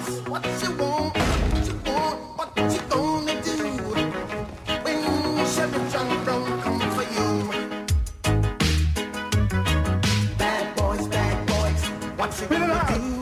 What you want, what you gonna do when Chevy John Brown come for you? Bad boys, what you gonna do?